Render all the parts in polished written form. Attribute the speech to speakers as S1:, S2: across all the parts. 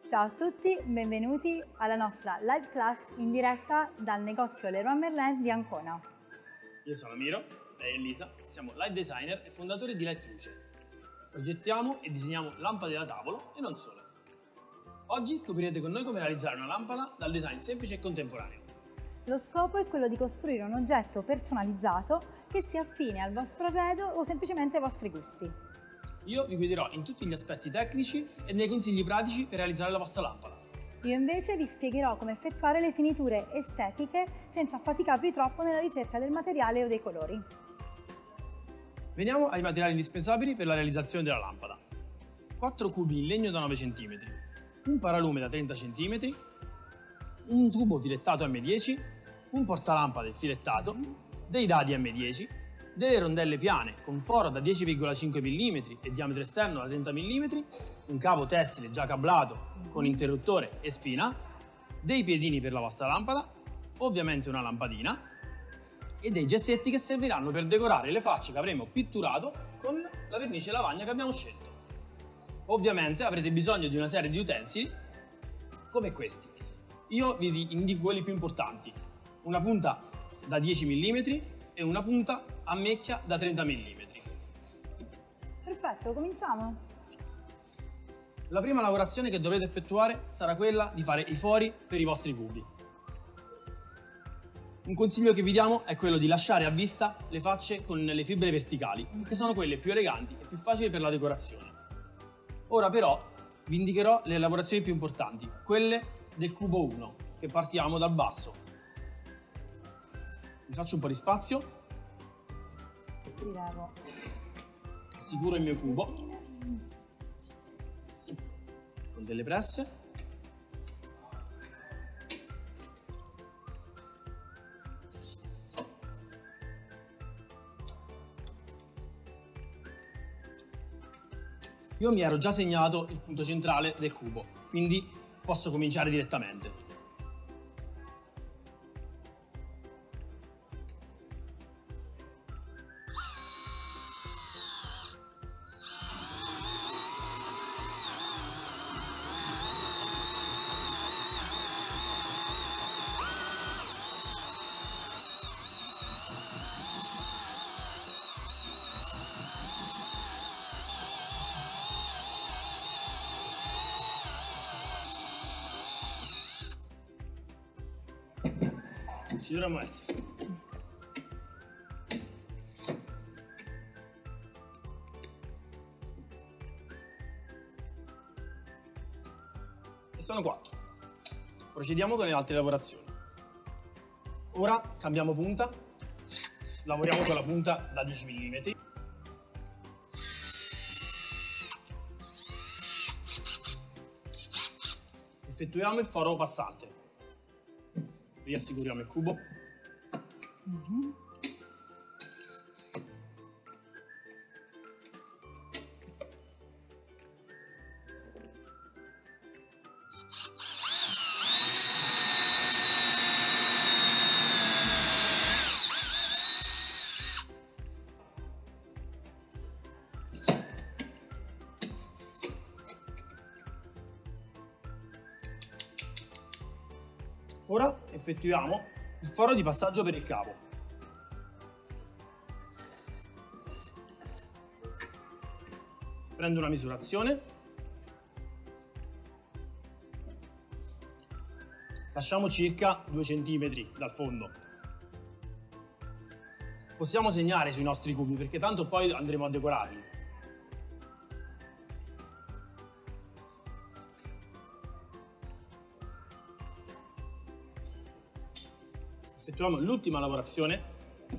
S1: Ciao a tutti, benvenuti alla nostra live class in diretta dal negozio Leroy Merlin di Ancona.
S2: Io sono Miro, lei è Elisa, siamo light designer e fondatori di Light Luce. Progettiamo e disegniamo lampade da tavolo e non solo. Oggi scoprirete con noi come realizzare una lampada dal design semplice e contemporaneo.
S1: Lo scopo è quello di costruire un oggetto personalizzato che sia affine al vostro arredo o semplicemente ai vostri gusti.
S2: Io vi guiderò in tutti gli aspetti tecnici e nei consigli pratici per realizzare la vostra lampada.
S1: Io invece vi spiegherò come effettuare le finiture estetiche senza affaticarvi troppo nella ricerca del materiale o dei colori.
S2: Veniamo ai materiali indispensabili per la realizzazione della lampada. 4 cubi in legno da 9 cm, un paralume da 30 cm, un tubo filettato M10, un portalampade filettato, dei dadi M10, delle rondelle piane con foro da 10,5 mm e diametro esterno da 30 mm, un cavo tessile già cablato con interruttore e spina, dei piedini per la vostra lampada, ovviamente una lampadina e dei gessetti che serviranno per decorare le facce che avremo pitturato con la vernice lavagna che abbiamo scelto. Ovviamente avrete bisogno di una serie di utensili come questi. Io vi indico quelli più importanti: una punta da 10 mm e una punta a macchia da 30 mm.
S1: Perfetto, cominciamo!
S2: La prima lavorazione che dovrete effettuare sarà quella di fare i fori per i vostri cubi. Un consiglio che vi diamo è quello di lasciare a vista le facce con le fibre verticali, che sono quelle più eleganti e più facili per la decorazione. Ora però vi indicherò le lavorazioni più importanti, quelle del cubo 1, che partiamo dal basso. Vi faccio un po' di spazio. Assicuro il mio cubo con delle presse. Io mi ero già segnato il punto centrale del cubo, quindi posso cominciare direttamente. Ci dovremmo essere. E sono 4. Procediamo con le altre lavorazioni. Ora cambiamo punta, lavoriamo con la punta da 10 mm. Effettuiamo il foro passante. Riassicuriamo il cubo. Ora effettuiamo il foro di passaggio per il cavo. Prendo una misurazione. Lasciamo circa 2 cm dal fondo. Possiamo segnare sui nostri cubi perché tanto poi andremo a decorarli. Effettuiamo l'ultima lavorazione.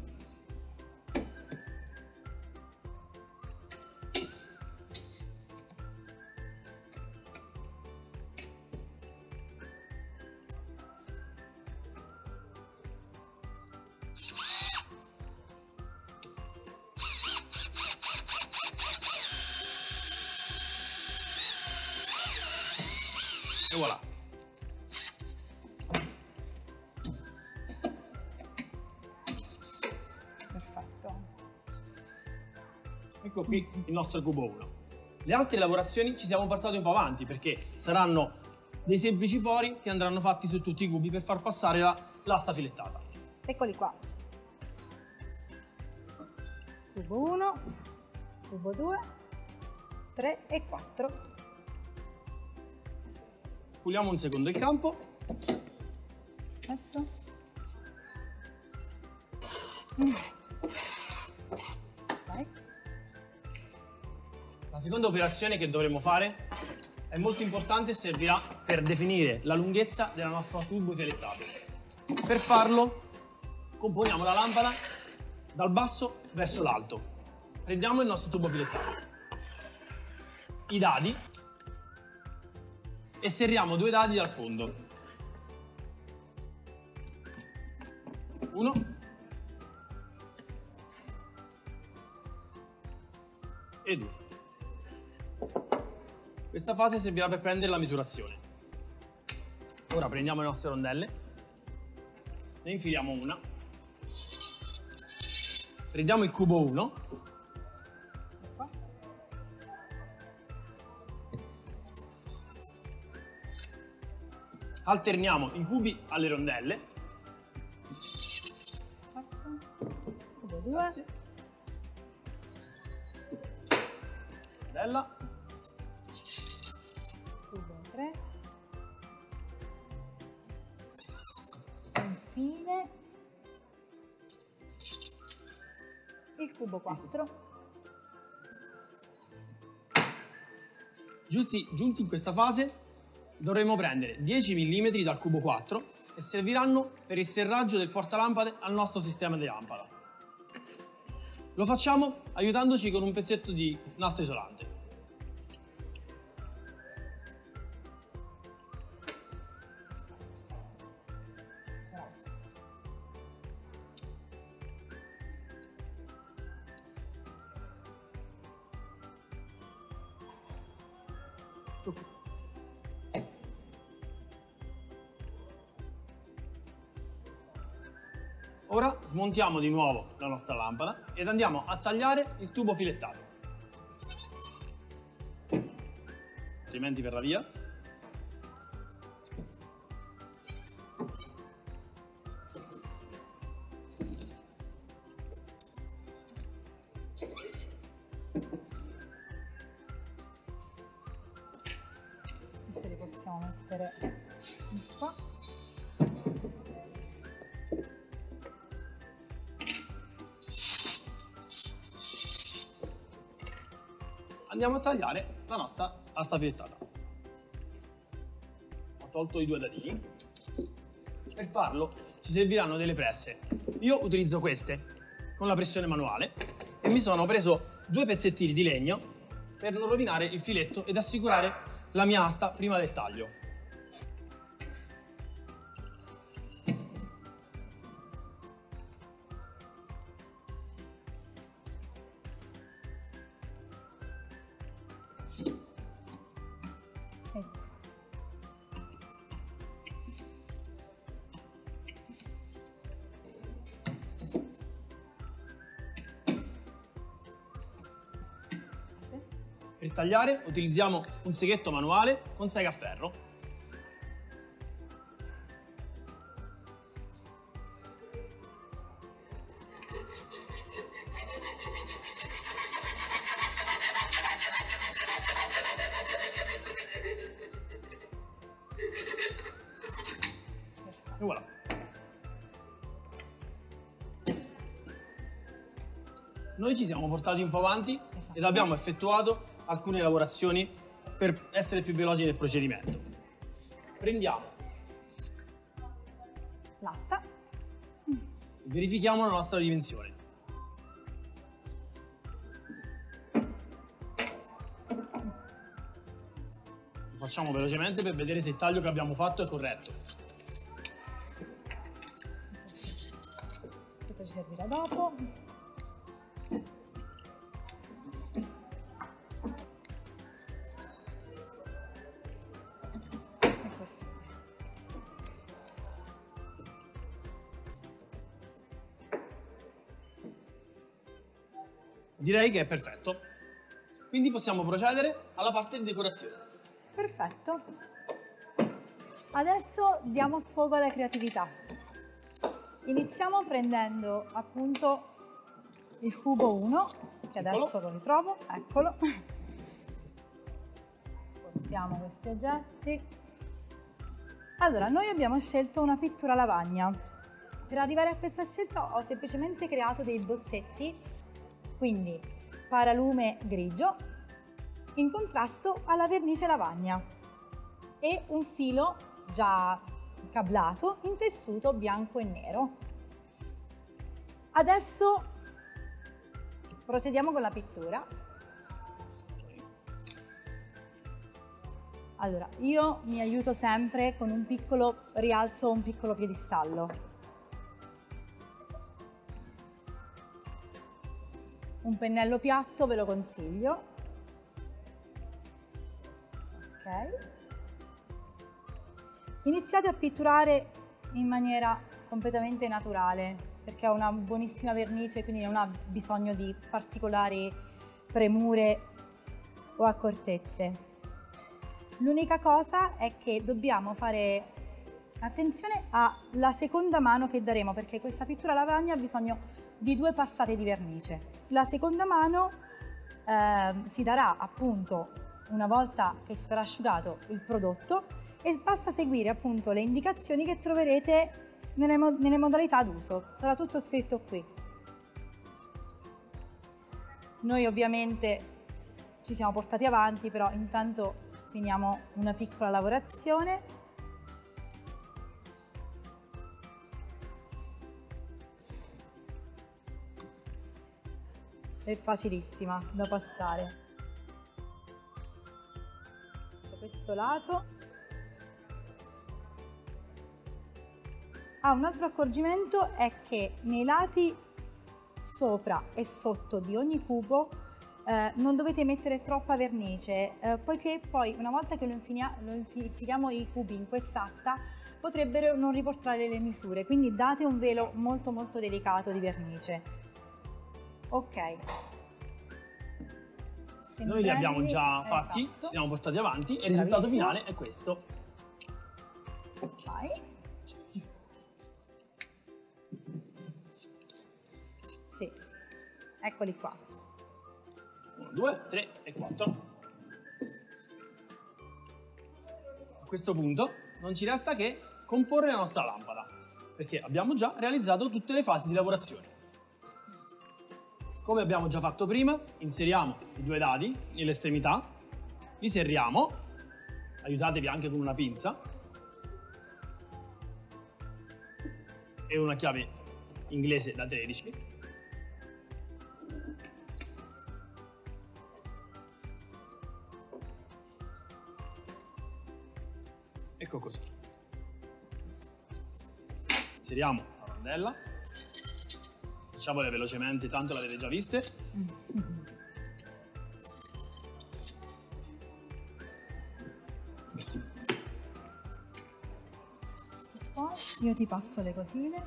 S2: E voilà.
S1: Perfetto.
S2: Ecco qui il nostro cubo 1. Le altre lavorazioni ci siamo portati un po' avanti perché saranno dei semplici fori che andranno fatti su tutti i cubi per far passare l'asta filettata.
S1: Eccoli qua. Cubo 1, cubo 2, 3 e 4.
S2: Puliamo un secondo il campo.
S1: Perfetto. Vai.
S2: La seconda operazione che dovremo fare è molto importante e servirà per definire la lunghezza della nostra tubo filettato. Per farlo componiamo la lampada dal basso verso l'alto. Prendiamo il nostro tubo filettato, i dadi e serriamo 2 dadi dal fondo. 1 e 2. Questa fase servirà per prendere la misurazione. Ora prendiamo le nostre rondelle, ne infiliamo una, prendiamo il cubo 1, alterniamo i cubi alle rondelle.
S1: Cubo 2.
S2: Grazie. Rondella.
S1: Cubo 3. Infine il cubo 4.
S2: Giunti in questa fase dovremo prendere 10 mm dal cubo 4 e serviranno per il serraggio del portalampade al nostro sistema di lampada. Lo facciamo aiutandoci con un pezzetto di nastro isolante. Ora smontiamo di nuovo la nostra lampada ed andiamo a tagliare il tubo filettato. Altrimenti verrà via.
S1: Questi li possiamo mettere qua.
S2: Andiamo a tagliare la nostra asta filettata. Ho tolto i 2 dadini. Per farlo ci serviranno delle presse. Io utilizzo queste con la pressione manuale e mi sono preso 2 pezzettini di legno per non rovinare il filetto ed assicurare la mia asta prima del taglio.
S1: Ecco.
S2: Per tagliare utilizziamo un seghetto manuale con sega a ferro. E voilà. Noi ci siamo portati un po' avanti ed abbiamo effettuato alcune lavorazioni per essere più veloci nel procedimento. Prendiamo,
S1: L'asta.
S2: verifichiamo la nostra dimensione. Lo facciamo velocemente per vedere se il taglio che abbiamo fatto è corretto.
S1: Questo ci servirà dopo. E questo.
S2: Direi che è perfetto. Quindi possiamo procedere alla parte di decorazione.
S1: Perfetto. Adesso diamo sfogo alla creatività. Iniziamo prendendo appunto il cubo 1, che adesso lo ritrovo, eccolo. Spostiamo questi oggetti. Allora, noi abbiamo scelto una pittura lavagna. Per arrivare a questa scelta ho semplicemente creato dei bozzetti, quindi paralume grigio, in contrasto alla vernice lavagna e un filo già cablato in tessuto bianco e nero. Adesso procediamo con la pittura. Allora, io mi aiuto sempre con un piccolo rialzo o un piccolo piedistallo. Un pennello piatto ve lo consiglio. Ok. Iniziate a pitturare in maniera completamente naturale, perché ha una buonissima vernice, quindi non ha bisogno di particolari premure o accortezze. L'unica cosa è che dobbiamo fare attenzione alla seconda mano che daremo, perché questa pittura lavagna ha bisogno di 2 passate di vernice. La seconda mano si darà appunto una volta che sarà asciugato il prodotto e basta seguire appunto le indicazioni che troverete nelle modalità d'uso. Sarà tutto scritto qui. Noi ovviamente ci siamo portati avanti, però intanto finiamo una piccola lavorazione. È facilissima da passare. C'è questo lato. Un altro accorgimento è che nei lati sopra e sotto di ogni cubo non dovete mettere troppa vernice, poiché poi una volta che infiliamo i cubi in quest'asta potrebbero non riportare le misure, quindi date un velo molto molto delicato di vernice. Ok.
S2: Noi li abbiamo già fatti,
S1: esatto.
S2: Ci siamo portati avanti e il risultato finale è questo.
S1: Vai. Sì, eccoli qua.
S2: 1, 2, 3 e 4. A questo punto non ci resta che comporre la nostra lampada, perché abbiamo già realizzato tutte le fasi di lavorazione. Come abbiamo già fatto prima, inseriamo i 2 dadi nelle estremità, li serriamo, aiutatevi anche con una pinza e una chiave inglese da 13. Ecco così. Inseriamo la rondella. Facciamole velocemente, tanto l'avete già viste.
S1: Poi io ti passo le cosine.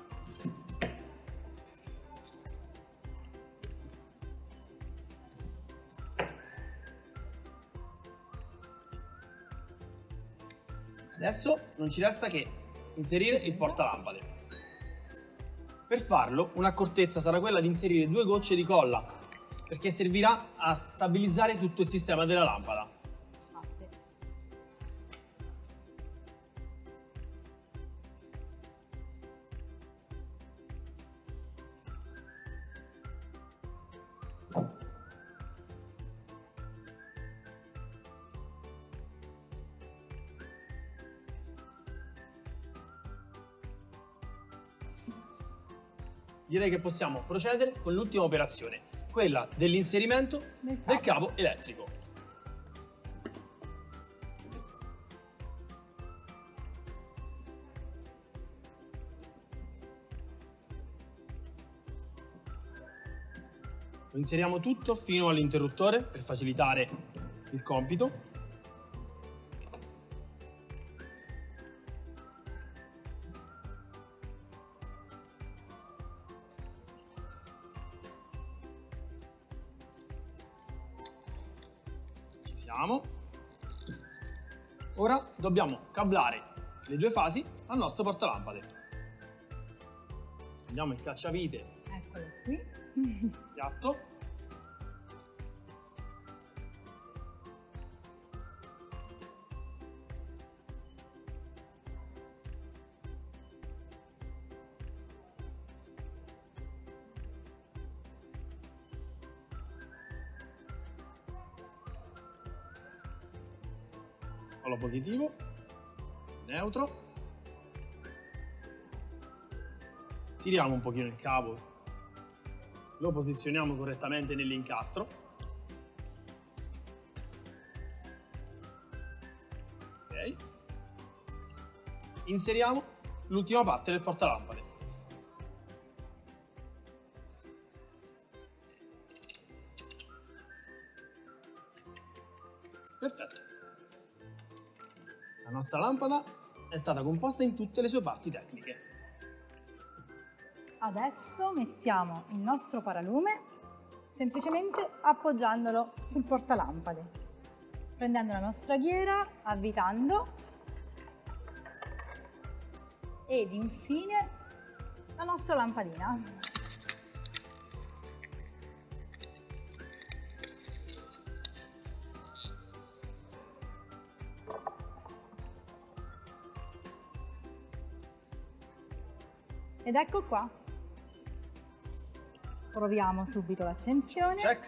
S2: Adesso non ci resta che inserire il portalampade. Per farlo, un'accortezza sarà quella di inserire 2 gocce di colla, perché servirà a stabilizzare tutto il sistema della lampada. Direi che possiamo procedere con l'ultima operazione, quella dell'inserimento del cavo elettrico. Lo inseriamo tutto fino all'interruttore per facilitare il compito. Ora dobbiamo cablare le due fasi al nostro portalampade. Prendiamo il cacciavite,
S1: Eccolo qui.
S2: piatto, polo positivo, neutro, tiriamo un pochino il cavo, lo posizioniamo correttamente nell'incastro, ok, inseriamo l'ultima parte del portalampade. Perfetto. La nostra lampada è stata composta in tutte le sue parti tecniche.
S1: Adesso mettiamo il nostro paralume semplicemente appoggiandolo sul portalampade, prendendo la nostra ghiera, avvitando ed infine la nostra lampadina. Ed ecco qua. Proviamo subito l'accensione.
S2: Check.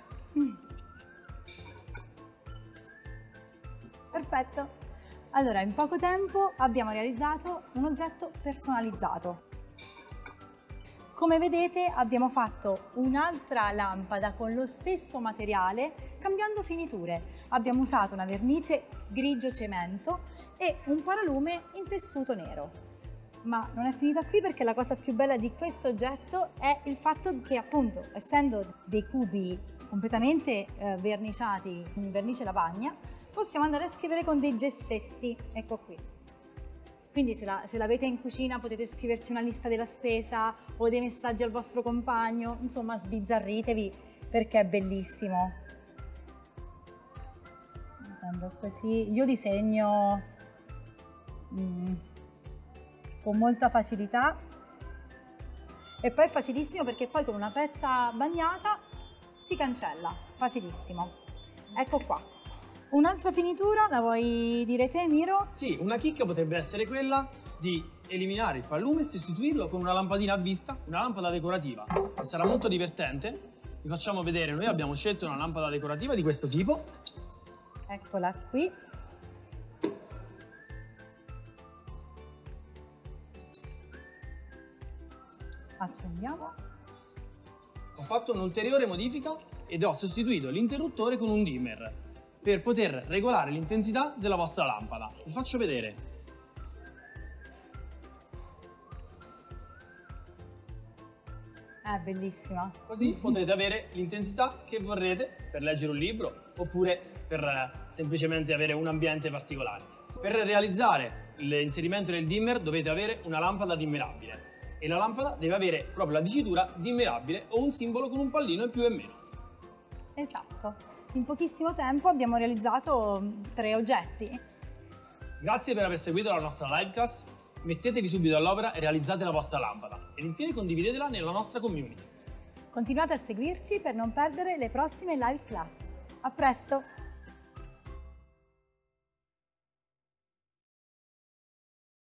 S1: Perfetto. Allora, in poco tempo abbiamo realizzato un oggetto personalizzato. Come vedete abbiamo fatto un'altra lampada con lo stesso materiale, cambiando finiture. Abbiamo usato una vernice grigio cemento e un paralume in tessuto nero. Ma non è finita qui, perché la cosa più bella di questo oggetto è il fatto che, appunto, essendo dei cubi completamente verniciati in vernice lavagna, possiamo andare a scrivere con dei gessetti, ecco qui. Quindi se l'avete in cucina potete scriverci una lista della spesa o dei messaggi al vostro compagno, insomma sbizzarritevi perché è bellissimo. Facendo così, io disegno con molta facilità e poi è facilissimo perché poi con una pezza bagnata si cancella, facilissimo. Ecco qua. Un'altra finitura, la vuoi dire te, Miro?
S2: Sì, una chicca potrebbe essere quella di eliminare il paralume e sostituirlo con una lampadina a vista, una lampada decorativa. E sarà molto divertente. Vi facciamo vedere, noi abbiamo scelto una lampada decorativa di questo tipo.
S1: Eccola qui. Accendiamo.
S2: Ho fatto un'ulteriore modifica ed ho sostituito l'interruttore con un dimmer per poter regolare l'intensità della vostra lampada. Vi faccio vedere.
S1: È bellissima.
S2: Così potrete avere l'intensità che vorrete per leggere un libro oppure per semplicemente avere un ambiente particolare. Per realizzare l'inserimento del dimmer dovete avere una lampada dimmerabile e la lampada deve avere proprio la dicitura dimmerabile o un simbolo con un pallino in più e meno.
S1: Esatto. In pochissimo tempo abbiamo realizzato 3 oggetti.
S2: Grazie per aver seguito la nostra livecast. Mettetevi subito all'opera e realizzate la vostra lampada. Ed infine condividetela nella nostra community.
S1: Continuate a seguirci per non perdere le prossime live class. A presto!